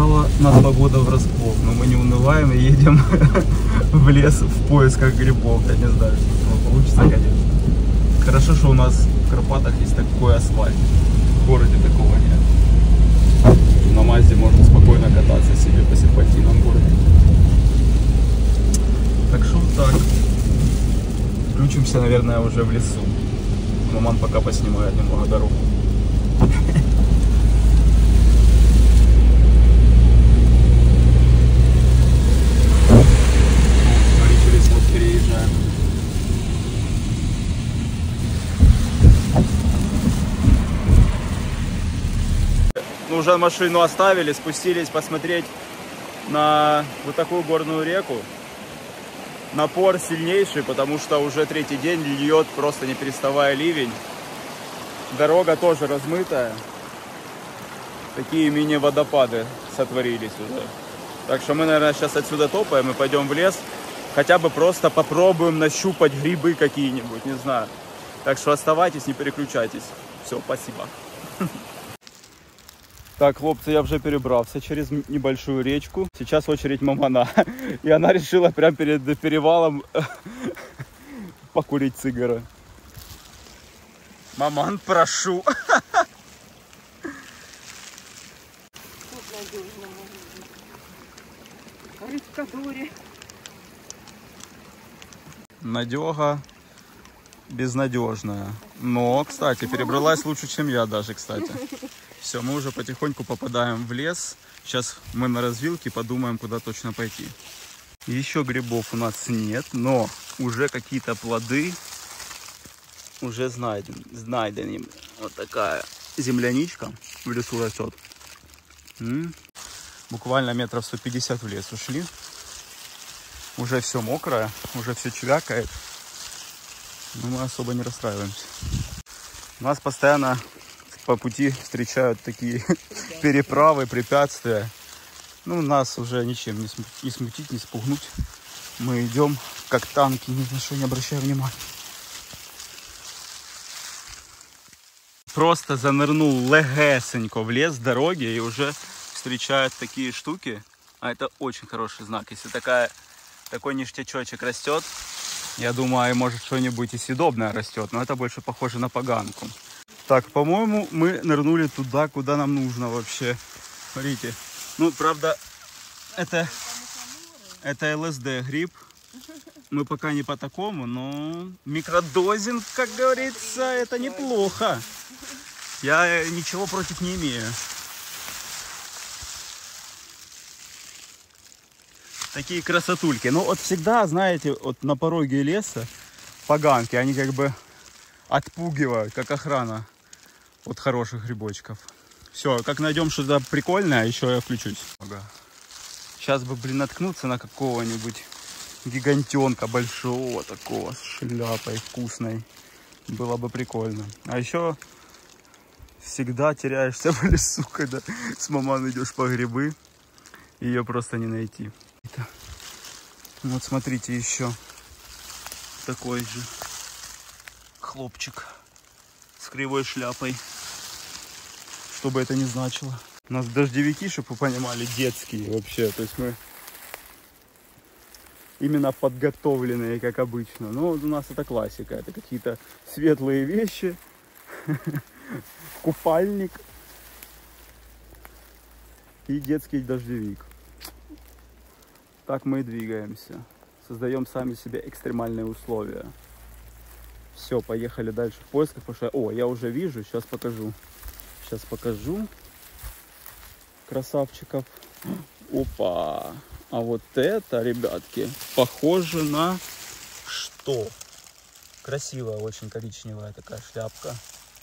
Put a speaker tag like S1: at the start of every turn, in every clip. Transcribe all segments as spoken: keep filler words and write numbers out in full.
S1: Застала нас погода врасплох, но мы не унываем и едем в лес в поисках грибов. Я не знаю, что получится, конечно. Хорошо, что у нас в Карпатах есть такой асфальт. В городе такого нет. На Мазде можно спокойно кататься себе по серпантинам в городе. Так что вот так. Включимся, наверное, уже в лесу. Маман пока поснимает немного дорогу. Переезжаем. Ну, уже машину оставили, спустились посмотреть на вот такую горную реку. Напор сильнейший, потому что уже третий день льет, просто не переставая ливень. Дорога тоже размытая. Такие мини-водопады сотворились уже. Так что мы, наверное, сейчас отсюда топаем и пойдем в лес. Хотя бы просто попробуем нащупать грибы какие-нибудь, не знаю. Так что оставайтесь, не переключайтесь. Все, спасибо. Так, хлопцы, я уже перебрался через небольшую речку. Сейчас очередь Мамана. И она решила прямо перед перевалом покурить цигара. Маман, прошу. Надега безнадежная. Но, кстати, перебралась лучше, чем я даже, кстати. Все, мы уже потихоньку попадаем в лес. Сейчас мы на развилке подумаем, куда точно пойти. Еще грибов у нас нет, но уже какие-то плоды уже знайдены. Знайдены. Вот такая земляничка в лесу растет. М-м. Буквально метров сто пятьдесят в лес ушли. Уже все мокрое, уже все чвякает. Но мы особо не расстраиваемся. Нас постоянно по пути встречают такие переправы, препятствия. Ну, нас уже ничем не, сму не смутить, не спугнуть. Мы идем как танки, ни на что не обращая внимания. Просто занырнул легесенько в лес, дороги, и уже встречают такие штуки. А это очень хороший знак. Если такая, такой ништячочек растет, я думаю, может что-нибудь и съедобное растет, но это больше похоже на поганку. Так, по-моему, мы нырнули туда, куда нам нужно вообще. Смотрите. Ну, правда, это, это ЛСД гриб. Мы пока не по такому, но микродозинг, как говорится, это неплохо. Я ничего против не имею. Такие красотульки. Ну, вот всегда, знаете, вот на пороге леса поганки, они как бы отпугивают, как охрана от хороших грибочков. Все, как найдем что-то прикольное, еще я включусь. Ага. Сейчас бы, блин, наткнуться на какого-нибудь гигантенка большого такого с шляпой вкусной. Было бы прикольно. А еще всегда теряешься в лесу, когда с мамой идешь по грибы. Ее просто не найти. Вот смотрите, еще такой же хлопчик с кривой шляпой. Что бы это ни значило. У нас дождевики, чтобы вы понимали, детские вообще. То есть мы именно подготовленные, как обычно. Но у нас это классика. Это какие-то светлые вещи. Купальник. И детский дождевик. Так мы и двигаемся. Создаем сами себе экстремальные условия. Все, поехали дальше в поисках. Потому что... О, я уже вижу, сейчас покажу. Сейчас покажу красавчиков. Опа! А вот это, ребятки, похоже на что? Красивая, очень коричневая такая шляпка.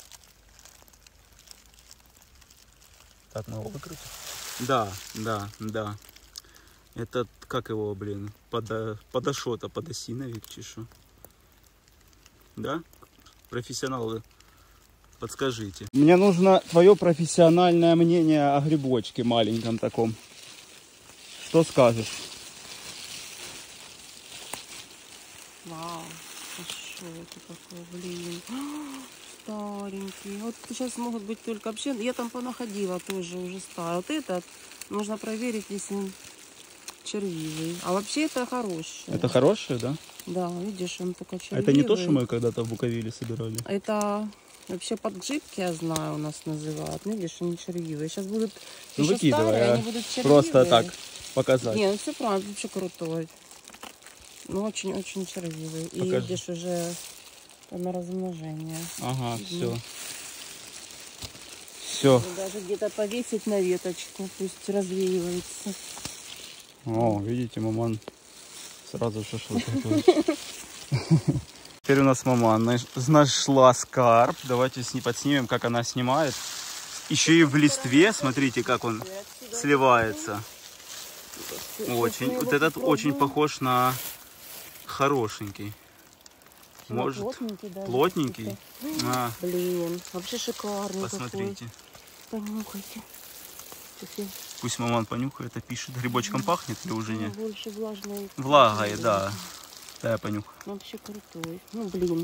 S1: Так, мы его выкрутим. Да, да, да. Это, как его, блин, подо, подошота, подосиновик, чешу. Да? Профессионалы, подскажите. Мне нужно твое профессиональное мнение о грибочке маленьком таком. Что скажешь?
S2: Вау, а что это такое, блин? старенький. Вот сейчас могут быть только вообще. Я там понаходила тоже уже старый. Вот этот нужно проверить, если он червивый. А вообще это хороший.
S1: Это хорошее, да?
S2: Да, видишь, он только червивый.
S1: А это не то, что мы когда-то в Буковеле собирали?
S2: Это вообще подгрибки, я знаю, у нас называют. Видишь, они червивые. Сейчас будут
S1: Ну
S2: еще
S1: выкидывай,
S2: старые,
S1: а
S2: они будут червивые.
S1: просто так показать.
S2: Не, ну все правильно, вообще крутой. Ну очень-очень червивый. И
S1: Покажи.
S2: видишь, уже на размножение.
S1: Ага,
S2: Видно.
S1: все. Все.
S2: Даже где-то повесить на веточку, пусть развеивается.
S1: О, видите, маман сразу шашлык готовит. Теперь у нас маман нашла скарб. Давайте с ней подснимем, как она снимает. Еще и в листве, смотрите, как он сливается. Очень. Вот этот очень похож на хорошенький. Может,
S2: плотненький, да,
S1: плотненький? А,
S2: блин, вообще шикарный.
S1: посмотрите.
S2: Какой. Понюхайте. Сейчас
S1: Пусть маман понюхает, опишет. Грибочком пахнет или уже
S2: я
S1: не?
S2: больше влажной.
S1: Влагой, да. Да, я понюхаю.
S2: Вообще крутой. Ну, блин.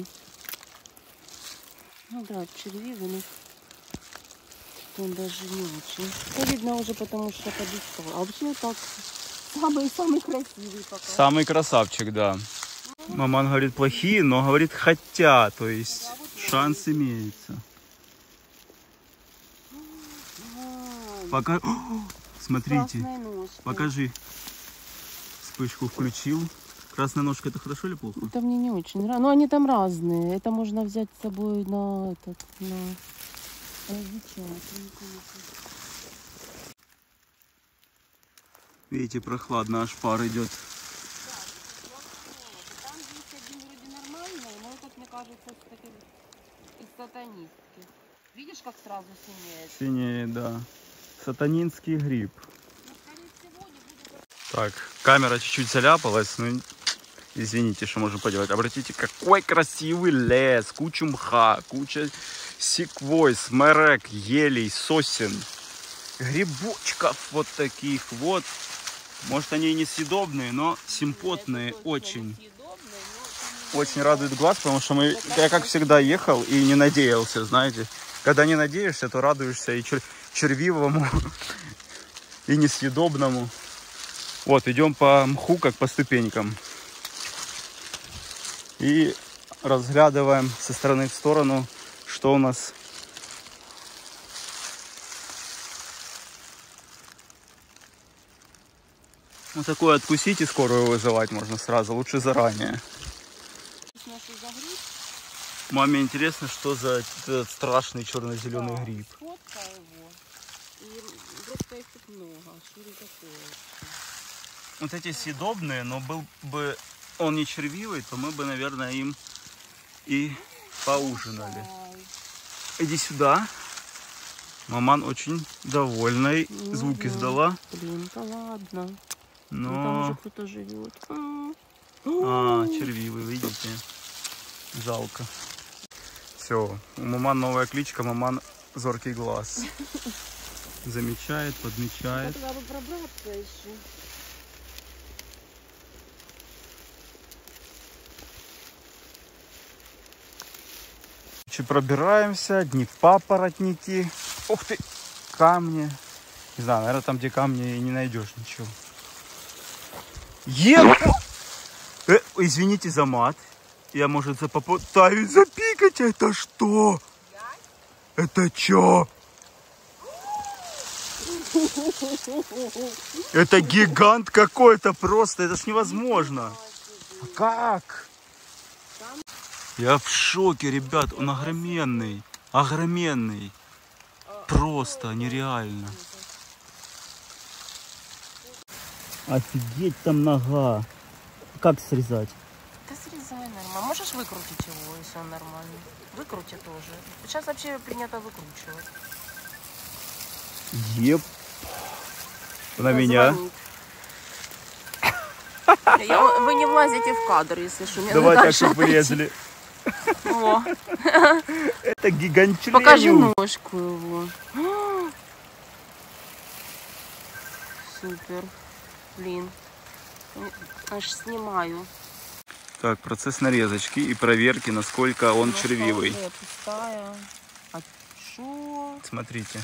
S2: Ну да, червивый, но он даже не очень. Это видно уже, потому что подискал. А вообще так самый-самый красивый пока.
S1: Самый красавчик, да. Маман говорит плохие, но говорит хотя, то есть шанс имеется. Пока... О, смотрите, покажи. Вспышку включил. Красная ножка — это хорошо или плохо?
S2: Это мне не очень нравится. Но они там разные. Это можно взять с собой на этот, на различать.
S1: Видите, прохладно, аж пар идет.
S2: Там есть один вроде нормальный, но этот, мне кажется, из сатанистки. Видишь, как сразу синеет?
S1: Синее, да. Сатанинский гриб. Так, камера чуть-чуть заляпалась, но извините, что можем поделать. Обратите, какой красивый лес, куча мха, куча секвой, смерек, елей, сосен, грибочков вот таких вот. Может, они и не съедобные, но симпотные очень. Очень радует глаз, потому что мы, я как всегда ехал и не надеялся, знаете. Когда не надеешься, то радуешься и чер, червивому, и несъедобному. Вот, идем по мху, как по ступенькам. И разглядываем со стороны в сторону, что у нас. Вот такое откусить и скорую вызывать можно сразу, лучше заранее. Маме интересно, что за этот страшный черно-зеленый
S2: Да,
S1: гриб.
S2: фотка его. И просто их тут много. Что это такое?
S1: Вот эти съедобные, но был бы он не червивый, то мы бы, наверное, им и поужинали. Иди сюда. Маман очень довольной.
S2: Ну,
S1: Звуки
S2: да.
S1: сдала.
S2: Блин, да ладно.
S1: Но...
S2: Ну, там уже кто-то живет.
S1: А, червивый, видите? Жалко. Все, у маман новая кличка, маман зоркий глаз. Замечает, подмечает.
S2: Надо бы пробраться еще.
S1: Пробираемся, одни папоротники. Ух ты, камни. Не знаю, наверное, там, где камни, и не найдешь ничего. Еп! Э, извините за мат. Я, может, попытаюсь запикать. Это что? Это чё? Это гигант какой-то просто. Это ж невозможно. А как? Я в шоке, ребят. Он огроменный. Огроменный. Просто нереально. Офигеть, там нога. Как срезать?
S2: Да срезай нормально. Можешь выкрутить его, если он нормальный. Выкрути тоже. Сейчас вообще принято выкручивать.
S1: Еп. На меня.
S2: Я, вы не влазите в кадр, если что. Мне
S1: Давай так,
S2: чтобы
S1: чтобы вырезали.
S2: О.
S1: Это гигантчик.
S2: Покажи ножку его. Супер. Блин. Аж снимаю.
S1: Так, процесс нарезочки и проверки, насколько он
S2: Ножка
S1: червивый.
S2: уже пустая. А шо?
S1: Смотрите,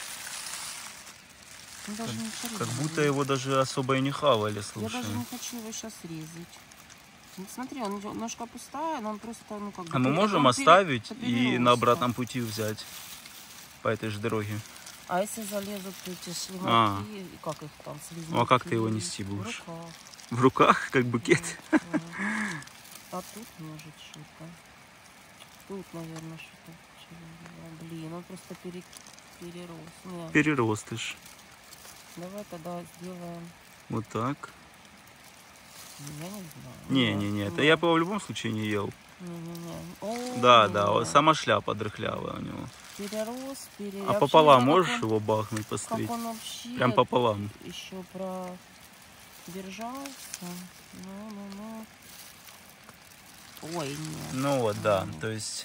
S2: Он даже не
S1: как
S2: червивый.
S1: будто его даже особо и не хавали,
S2: Я
S1: слушай.
S2: даже не хочу его сейчас резать. Ну, смотри, он ножка пустая, но он просто, ну, как бы...
S1: А мы
S2: пере-
S1: можем
S2: он пере-
S1: оставить и
S2: перерос,
S1: на
S2: да.
S1: обратном пути взять по этой же дороге?
S2: А если залезут эти шлемаки,
S1: А.
S2: и как их там, слизняки?
S1: Ну, а как ты его нести будешь?
S2: В руках.
S1: В руках, как букет?
S2: Да, да. А тут может что-то. Тут, наверное, что-то. червивое. Блин, он просто пере... перерос. Нет.
S1: Переростыш.
S2: Давай тогда сделаем.
S1: Вот так.
S2: Я не знаю.
S1: Не-не-не, это я бы в любом случае не ел.
S2: Не-не-не. О,
S1: Да, да, вот сама шляпа дрыхлявая у него.
S2: Перерос, перерос.
S1: А пополам можешь его бахнуть, посмотреть?
S2: Как он вообще
S1: Прям пополам.
S2: еще продержался. Ну-ну-ну. Ой, нет.
S1: Ну вот, да,
S2: Нет,
S1: то есть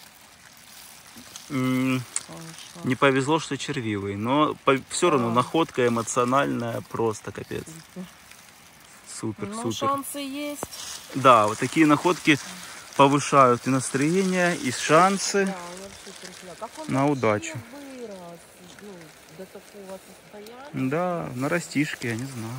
S1: м,
S2: получилось.
S1: не повезло, что червивый, но все равно
S2: Да.
S1: находка эмоциональная, просто капец.
S2: Супер.
S1: Супер,
S2: Ну,
S1: супер.
S2: шансы есть.
S1: Да, вот такие находки повышают и настроение, и шансы.
S2: Да, он вообще перехля- Как он
S1: На
S2: вообще
S1: удачу.
S2: вырос, ну, до такого состояния.
S1: Да, на растишке, я не знаю.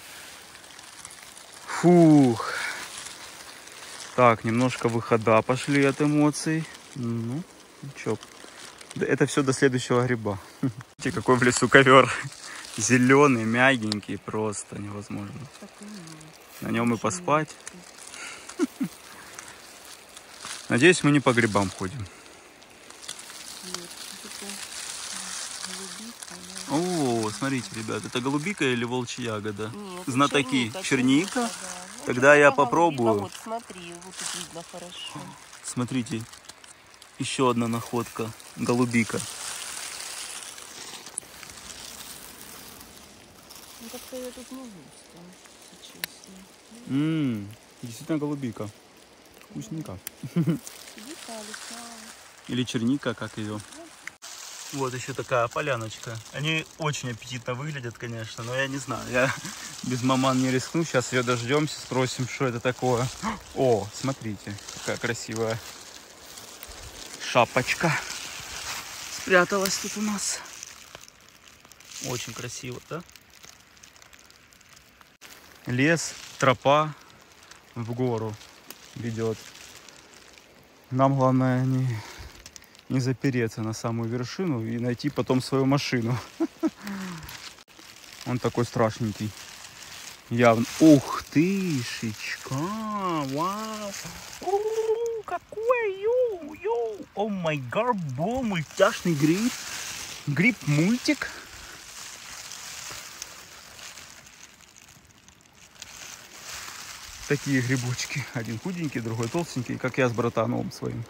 S1: Фух. Так, немножко выхода пошли от эмоций. Ну, ничего. Да, это все до следующего гриба. Смотрите, какой в лесу ковер. Зеленый, мягенький, просто невозможно.
S2: Так и нет.
S1: На нем и
S2: Очень
S1: поспать.
S2: мягкий.
S1: Надеюсь, мы не по грибам ходим.
S2: Нет, это голубика,
S1: О, смотрите, ребят, это голубика или волчья ягода?
S2: Нет,
S1: Знатоки.
S2: черника,
S1: Черника?
S2: да. Ну,
S1: Тогда я
S2: голубика.
S1: попробую.
S2: Вот, смотри, вот тут видно хорошо.
S1: Смотрите, еще одна находка. Голубика.
S2: Ну, как-то я тут не густо, если честно.
S1: Ммм, действительно голубика. Вкусненько.
S2: Виталика.
S1: Или черника, как ее. Вот еще такая поляночка. Они очень аппетитно выглядят, конечно, но я не знаю. Я без маман не рискну. Сейчас ее дождемся, спросим, что это такое. О, смотрите, какая красивая шапочка спряталась тут у нас. Очень красиво, да? Лес, тропа в гору ведет. Нам главное не, не запереться на самую вершину и найти потом свою машину. Он такой страшненький. Явно. Ух ты, шичка. Вау. У, какой, йоу, йоу. О май гад, был мультяшный гриб. Гриб-мультик. Такие грибочки. Один худенький, другой толстенький, как я с братаном своим.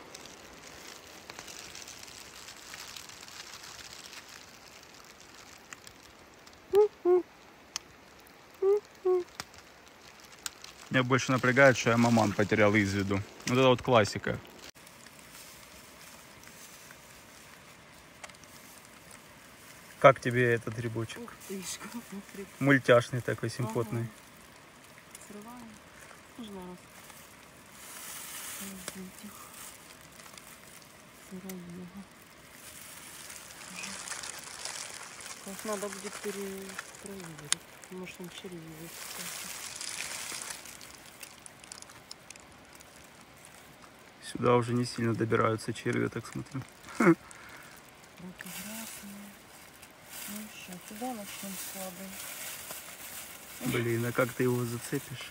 S1: Меня больше напрягает, что я маман потерял из виду. Вот это вот классика. Как тебе этот грибочек?
S2: Ух ты, смотри.
S1: Мультяшный такой, симпотный.
S2: Ага. Срываем. Можно раз. Подождите. Сыроега. Сейчас надо будет перепроверить. Может, он червивый.
S1: Сюда уже не сильно добираются черви, так смотрю.
S2: Ну что, туда начнем слабый.
S1: Блин, а как ты его зацепишь?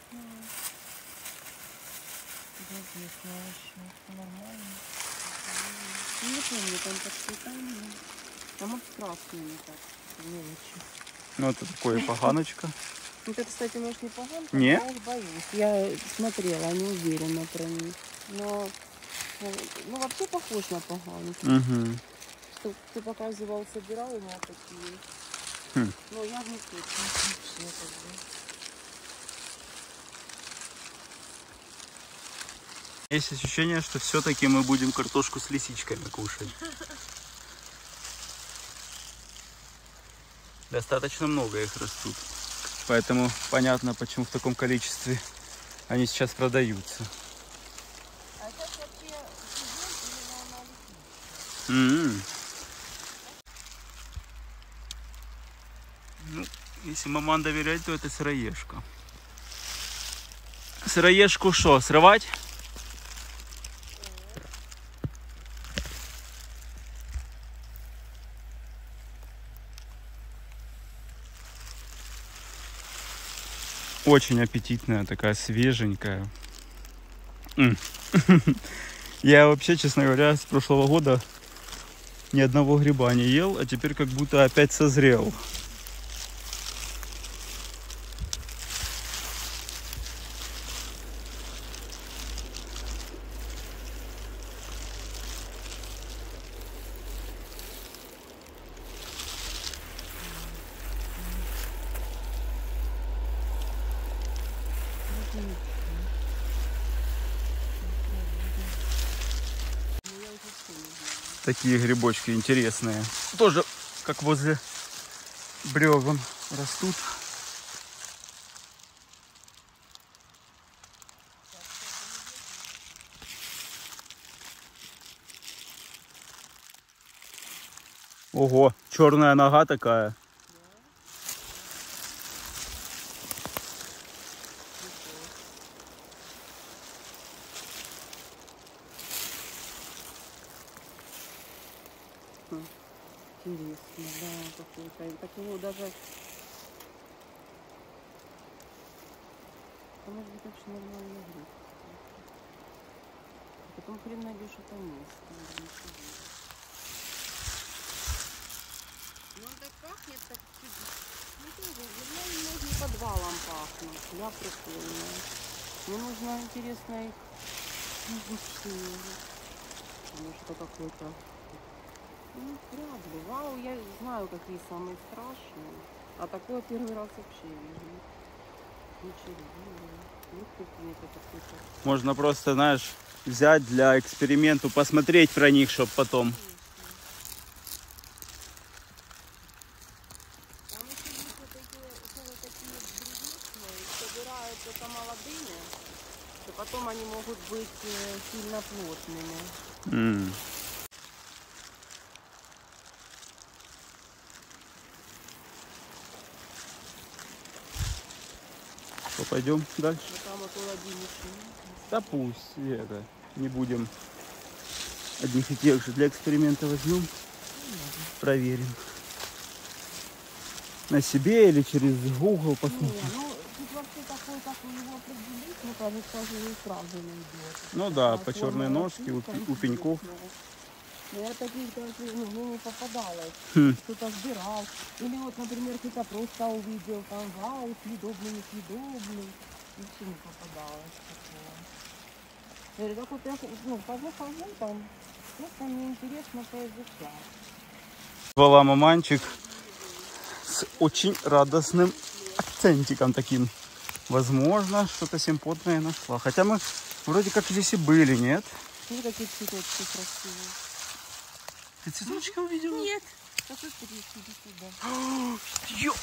S2: Известно еще. Нормально. Не помню, там так цветами. Там вот красными так. Мелочи.
S1: Ну, это такое поганочка.
S2: Это, кстати, может, не поганка,
S1: Не?
S2: я их боюсь. Я смотрела, не уверена про них. Но, ну, вообще похож на поганку.
S1: Угу.
S2: Что ты показывал, собирал у меня такие.
S1: Хм.
S2: Но я не точно вообще как бы.
S1: Есть ощущение, что все-таки мы будем картошку с лисичками кушать. Достаточно много их растут. Поэтому понятно, почему в таком количестве они сейчас продаются. М-м. Ну, если маман доверять, то это сыроежка. Сыроежку что, срывать? Очень аппетитная, такая свеженькая. М. Я вообще, честно говоря, с прошлого года ни одного гриба не ел, а теперь как будто опять созрел. Такие грибочки интересные. Тоже как возле бревен растут. Ого, черная нога такая.
S2: Интересно, да, какой-то. Так его даже... А может быть, вообще нормальный гриб. Потом хрен найдешь это место. Ну, он так пахнет, так чуть... Ну, тоже, немного подвалом пахнет. Да, прикольно. Мне нужно, интересно, их изучить. Потому что какой-то... Ну, вряд ли. Вау, я знаю, какие самые страшные. А такое первый раз вообще вижу. Ничего. Вот какие-то какие-то.
S1: Можно просто, знаешь, взять для эксперимента, посмотреть про них, чтобы потом.
S2: Там еще есть вот такие, вот такие древесные, собирают это молодыми, и потом они могут быть сильно плотными.
S1: М. Что, пойдем дальше?
S2: Вот там вот холодильничный.
S1: Да пусть это, не будем одних и тех же. Для эксперимента возьмем, проверим. На себе или через Google посмотрим.
S2: Не, ну тут вообще такой, как вы его определить, мне кажется, уже сразу не идет.
S1: Ну да,
S2: Такая
S1: по черной
S2: форма
S1: ножке у,
S2: растут,
S1: у пеньков.
S2: Но я таких даже ну, мне не попадалось.
S1: Хм.
S2: Кто-то сбирал. Или вот, например, кто-то просто увидел там, вау, съедобный, несъедобный. Ничего не попадалось такого. Я говорю, так вот я ну, хожу там, просто мне интересно поизучать.
S1: Звала маманчик с очень радостным акцентиком таким. Возможно, что-то симпотное нашла. Хотя мы вроде как здесь и были, нет?
S2: Смотри, какие цветочки красивые.
S1: Ты цветочки увидела?
S2: Нет. А что ты иди сюда?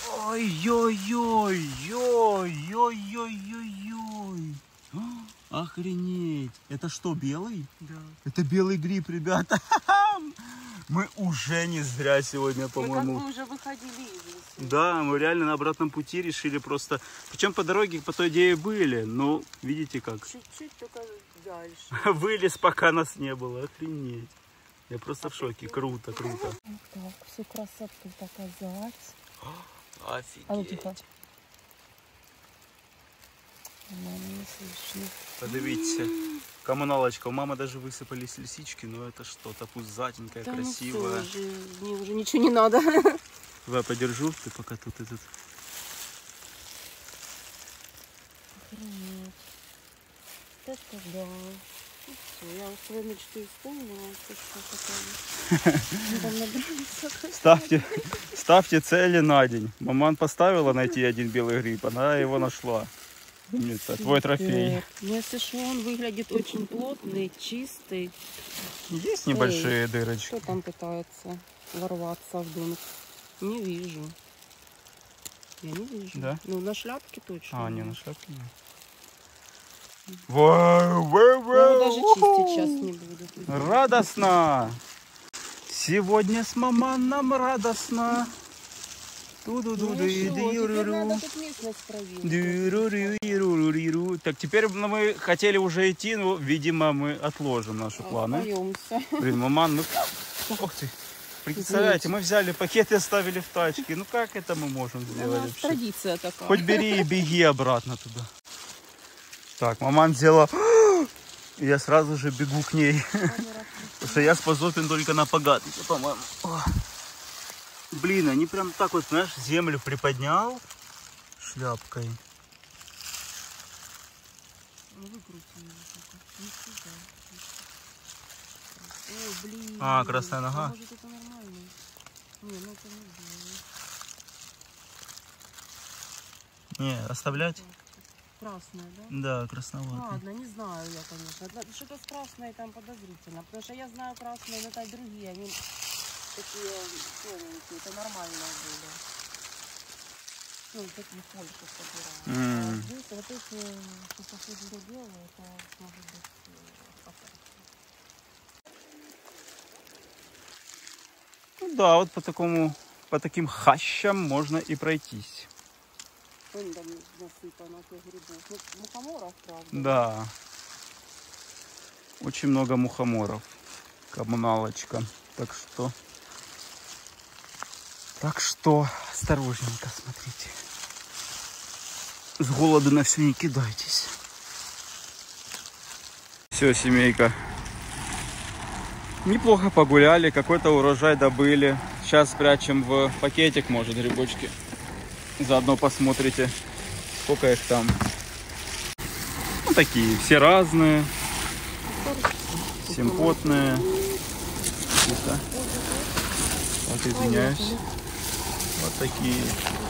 S1: Ой-ой-ой-ой-ой-ой-ой-ой-ой. Охренеть. Это что, белый?
S2: Да.
S1: Это белый гриб, ребята. Мы уже не зря сегодня,
S2: Мы
S1: по-моему.
S2: как бы уже выходили из леса.
S1: Да, мы реально на обратном пути решили просто... Причем по дороге по той идее были, но видите как.
S2: Чуть-чуть только дальше.
S1: Вылез, пока нас не было. Охренеть. Я просто в шоке. Круто, круто.
S2: Вот так, всю красоту показать.
S1: Офигеть.
S2: А ну тихо. Мама, не слышно.
S1: Подивіться. Коммуналочка. У мамы даже высыпались лисички, но это что-то пузатенькое,
S2: Да
S1: красивое.
S2: Ну, уже, мне уже ничего не надо.
S1: Давай подержу, ты пока тут этот.
S2: Охренеть. Это да. Ну, все, я свою мечту исполнила.
S1: Ставьте, ставьте цели на день. Маман поставила найти один белый гриб, она его нашла. Это твой трофей.
S2: Если что, он выглядит очень плотный, чистый.
S1: Есть небольшие
S2: Эй,
S1: дырочки.
S2: Кто там пытается ворваться в домик? Не вижу. Я не вижу.
S1: Да?
S2: Ну, на шляпке точно.
S1: А, не, на шляпке нет. Вау, вау,
S2: Я его
S1: вау,
S2: даже чистить сейчас не буду.
S1: радостно! Сегодня с маман нам радостно. Так, теперь мы хотели уже идти, но, видимо, мы отложим наши планы. Блин, маман, мы... Ух ты. Представляете, мы взяли пакет и оставили в тачке. Ну как это мы можем сделать?
S2: У нас традиция такая.
S1: Хоть бери и беги обратно туда. Так, маман взяла... Я сразу же бегу к ней. Потому что я способен только на погадке, по-моему. Блин, они прям так вот, знаешь, землю приподнял шляпкой.
S2: О, блин.
S1: А, красная нога.
S2: А может, это нормально? Не, ну это не
S1: Не, оставлять?
S2: красная, да?
S1: Да, красноватый.
S2: Ладно, не знаю я, конечно. Что-то с красной там подозрительно. Потому что я знаю красные, но это другие. Они такие тоненькие. Это нормальные были. Ну, такие Польши собирают.
S1: Mm.
S2: А здесь вот эти, что похоже на белые, это может быть опасно.
S1: Ну да, вот по такому, по таким хащам можно и пройтись.
S2: Вон там насыпано тех грибов. Ну, мухоморов, правда.
S1: Да. Очень много мухоморов. Коммуналочка. Так что... Так что осторожненько смотрите. С голоду на все не кидайтесь. Все, семейка. Неплохо погуляли, какой-то урожай добыли. Сейчас спрячем в пакетик, может, грибочки. Заодно посмотрите, сколько их там. Ну, такие, все разные. Симпотные. Вот, извиняюсь. Вот такие.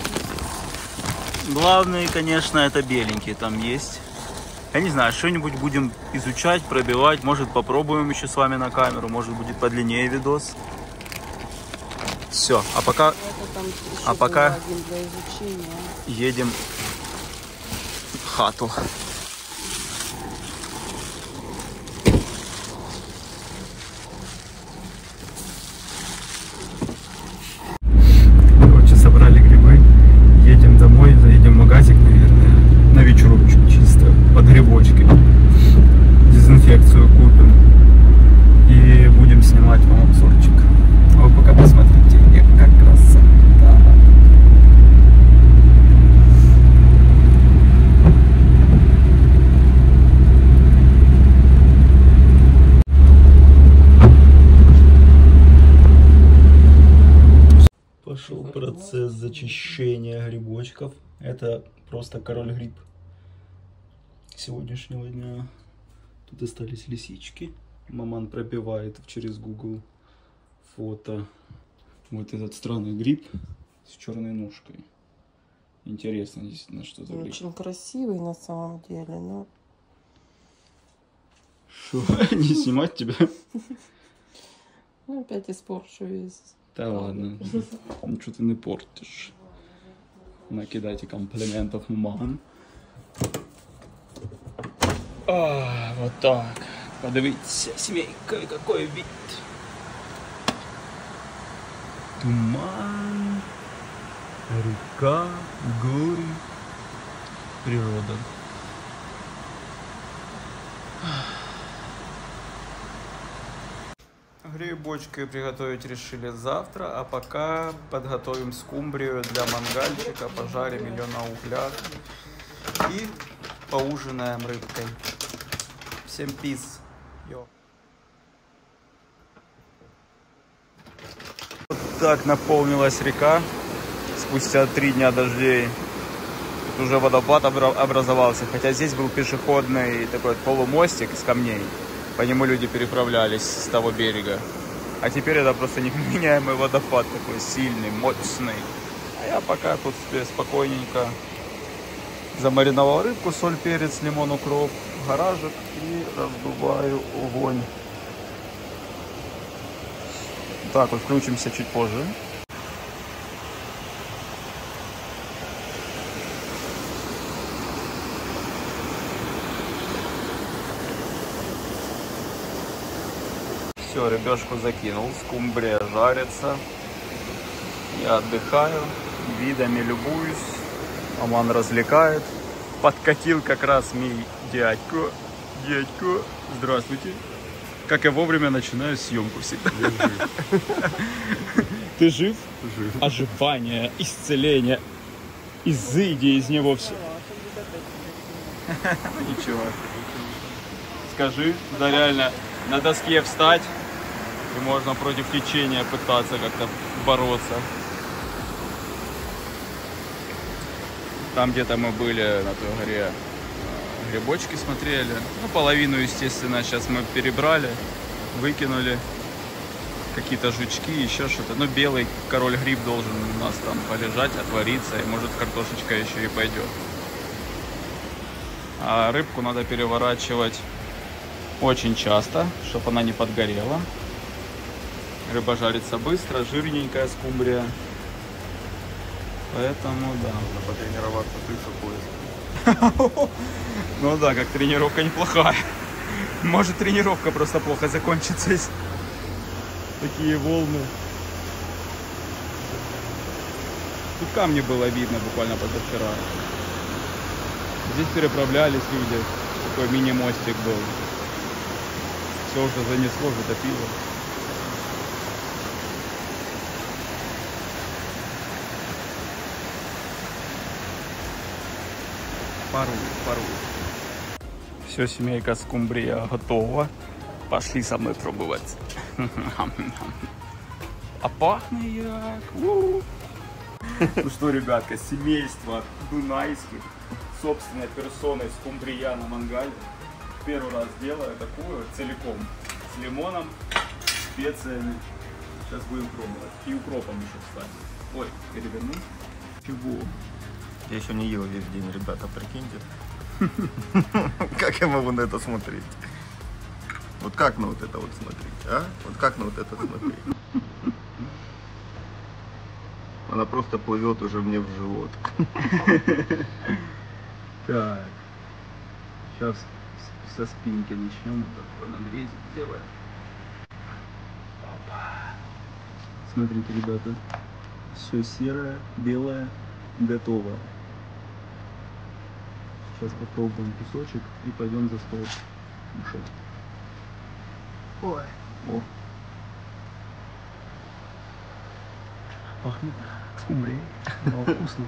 S1: Главные, конечно, это беленькие там есть. Я не знаю, что-нибудь будем изучать, пробивать. Может, попробуем еще с вами на камеру. Может, будет подлиннее видос. Все, а пока, а пока едем в хату. Короче, собрали грибы. Едем домой, заедем в магазик, наверное, на вечерочек чисто, под грибочки. Дезинфекцию купим и будем снимать вам обзорчик. А вы пока посмотрите, как красота. Пошел процесс зачищения грибочков. Это просто король гриб сегодняшнего дня. Тут остались лисички. Маман пробивает через Google фото. Вот этот странный гриб с черной ножкой. Интересно, действительно, что за гриб.
S2: Очень красивый на самом деле, но...
S1: Шо, не снимать тебя?
S2: Ну, опять испорчу весь.
S1: Да ладно, ничего ты не портишь. Накидайте комплиментов, маман. А, вот так. Подивіться, семейка, какой вид. Туман, река, горы, природа. Грибочки приготовить решили завтра, а пока подготовим скумбрию для мангальчика, пожарим ее на углях и поужинаем рыбкой. Всем пиз. Йо. Вот так наполнилась река спустя три дня дождей. Тут уже водопад образовался, хотя здесь был пешеходный такой полумостик из камней. По нему люди переправлялись с того берега. А теперь это просто невменяемый водопад, такой сильный, мощный. А я пока тут себе спокойненько замариновал рыбку, соль, перец, лимон, укроп, гаражик и раздуваю огонь. Так, вот включимся чуть позже. Все, рыбешку закинул, скумбрия жарится. Я отдыхаю, видами любуюсь. Аман развлекает. Подкатил как раз мой дядько. Дядько, здравствуйте. Как я вовремя начинаю съемку всегда. Ты жив?
S3: Жив.
S1: Оживание, исцеление. Изыди из него все. Ничего. Скажи, да реально, на доске встать, и можно против течения пытаться как-то бороться. Там где-то мы были на той горе, грибочки смотрели. Ну, половину, естественно, сейчас мы перебрали, выкинули. Какие-то жучки, еще что-то. Но белый король гриб должен у нас там полежать, отвариться, и может картошечка еще и пойдет. А рыбку надо переворачивать очень часто, чтобы она не подгорела. Рыба жарится быстро, жирненькая скумбрия. Поэтому да.
S3: Надо потренироваться тысячу поисков.
S1: Ну да, как тренировка неплохая. Может, тренировка просто плохо закончится, если такие волны. Тут камни было видно буквально позавчера. Здесь переправлялись люди. Такой мини-мостик был. Все уже занесло, затопило. Пару, пару. Все, семейка скумбрия готова. Пошли со мной пробовать. А пахнет як. Ну что, ребятка, семейство дунайских собственной персоной скумбрия на мангале. Первый раз делаю такую целиком. С лимоном, специями. Сейчас будем пробовать. И укропом еще, кстати. Ой, переверну. Чего?
S3: Я еще не ел весь день, ребята, прикиньте. Как я могу на это смотреть? Вот как на вот это вот смотреть, а? Вот как на вот это смотреть? Она просто плывет уже мне в живот.
S1: Так. Сейчас со спинки начнем. Такой надрез делаем. Опа. Смотрите, ребята. Все серое, белое, готово. Сейчас попробуем кусочек и пойдем за стол кушать. Ой. О. Пахнет скумбрией. Но вкусно.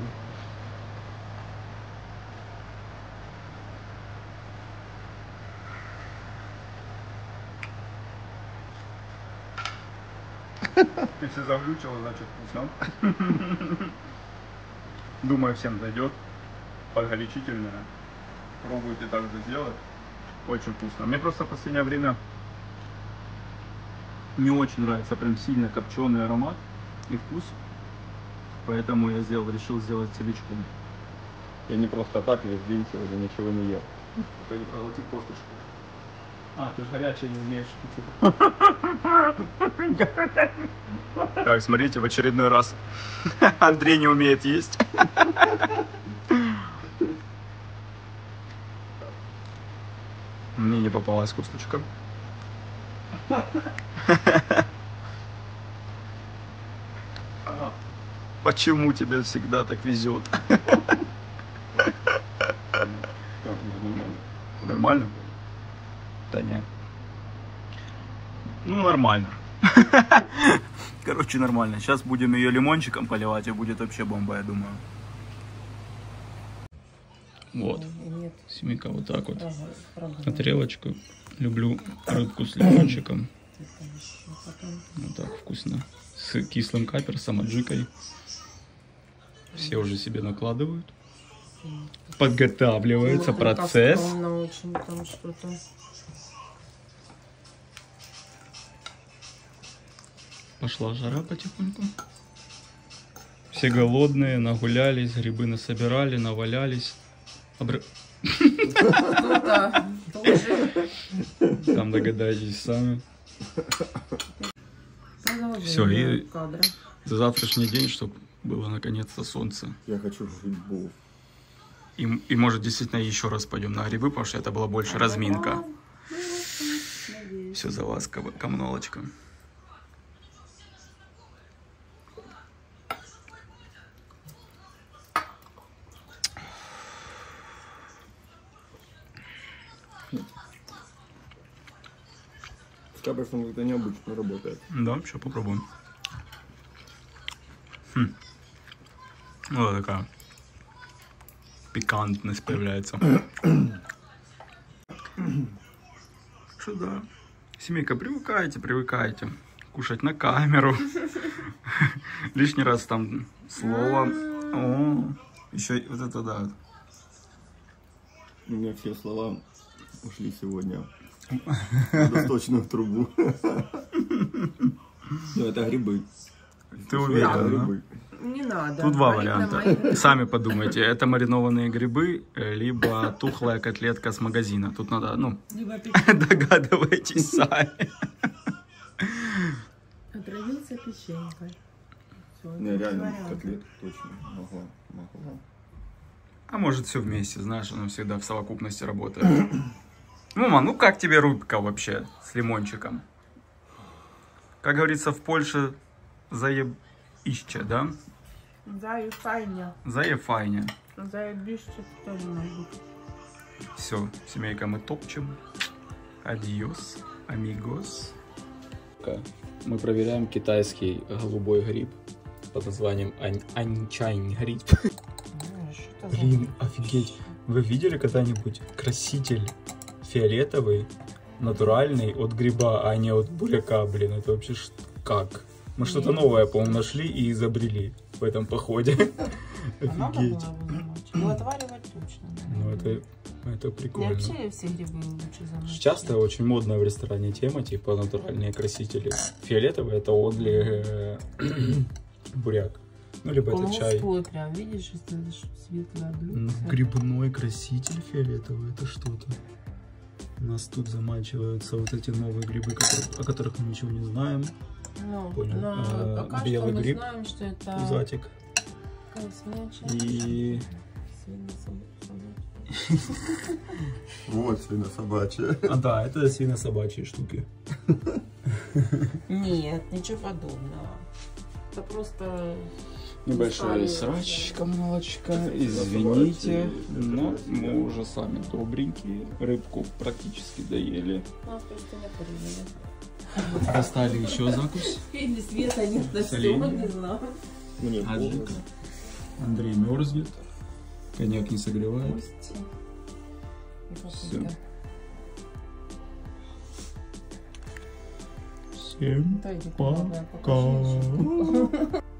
S1: Если заглючило, значит вкусно. Думаю, всем зайдет. Подгорячительное. Пробуйте так же сделать. Очень вкусно. Мне просто в последнее время не очень нравится прям сильно копченый аромат и вкус. Поэтому я сделал, решил сделать целичком.
S3: Я не просто так весь день сегодня ничего не ел.
S1: Только проглотить косточку. А, ты же горячее не умеешь. Так, смотрите, в очередной раз Андрей не умеет есть. Мне не попалась косточка. Почему тебе всегда так везет? Нормально? Да нет. Ну, нормально. Короче, нормально. Сейчас будем ее лимончиком поливать, и будет вообще бомба, я думаю. Вот. Семейка вот так вот. На тарелочку. Люблю рыбку с лимончиком. Вот так вкусно. С кислым каперсом, аджикой. Все уже себе накладывают. Подготавливается процесс.
S2: Очень, там что-то.
S1: Пошла жара потихоньку. Все голодные, нагулялись, грибы насобирали, навалялись. Обр... Там догадаетесь сами. Все, и за завтрашний день, чтобы было наконец-то солнце.
S3: Я хочу футбол.
S1: И, и может действительно еще раз пойдем на грибы, потому что это была больше разминка. Все за вас, коммуналочка.
S3: С кабриком как-то необычно работает.
S1: Да, сейчас попробуем. Хм. Вот такая пикантность появляется. Что да. Семейка, привыкайте, привыкайте. Кушать на камеру. Лишний раз там слово. О, еще вот это да.
S3: У меня все слова ушли сегодня в водосточную трубу. Ну, это грибы.
S1: Ты уверен,
S3: грибы.
S2: Не надо.
S1: Тут два
S2: Марина,
S1: варианта.
S2: Марина.
S1: Сами подумайте, это маринованные грибы, либо тухлая котлетка с магазина. Тут надо, ну,
S2: Либо печенье.
S1: догадывайтесь сами.
S2: Отравился печенькой. Всё,
S3: Не,
S2: это
S3: реально,
S2: вариант.
S3: котлет точно могла. могла.
S1: А может все вместе, знаешь, оно всегда в совокупности работает. Мама, ну как тебе рыбка вообще с лимончиком? Как говорится, в Польше заебище, да?
S2: Заефайня.
S1: Заефайня.
S2: Заебище тоже могу.
S1: Все, семейка, мы топчем. Адьос, амигос. Мы проверяем китайский голубой гриб под названием ань аньчань гриб. Блин, офигеть. Вы видели когда-нибудь краситель фиолетовый, натуральный от гриба, а не от буряка, блин? Это вообще ш... как? Мы что-то новое, по-моему, нашли и изобрели в этом походе. Офигеть.
S2: Ну, отваривать точно.
S1: Ну, это, это
S2: И
S1: прикольно.
S2: вообще все грибы лучше замочить.
S1: Часто очень модная в ресторане тема, типа натуральные красители. Фиолетовый это отли э, буряк. Ну, либо это чай.
S2: Полугустой прям, видишь, это светлое блюдо.
S1: Ну, грибной краситель фиолетовый, это что-то. У нас тут замачиваются вот эти новые грибы, которые, о которых мы ничего не знаем.
S2: Ну,
S1: Понял.
S2: но
S1: А,
S2: пока
S1: белый
S2: что мы
S1: гриб,
S2: знаем, что это
S1: Пузатик.
S2: такая свинячая.
S1: И...
S2: Свино-собачья.
S3: Вот свино-собачья.
S1: А, да, это свино-собачьи штуки.
S2: Нет, ничего подобного. Это просто...
S1: Небольшая
S2: Устали.
S1: срач, коммуналочка, извините, но мы уже сами добренькие, рыбку практически доели.
S2: А, просто не порезали.
S1: Достали еще закусь.
S2: Или света нет на
S1: Соленье.
S2: стол, не знаю.
S3: Мне
S1: Аджик.
S3: холодно.
S1: Андрей мерзнет, коньяк не согревает.
S2: Пусти. И
S1: Всё.
S2: попытка.
S1: Всем
S2: Дай, иди,
S1: пока.
S2: покажи.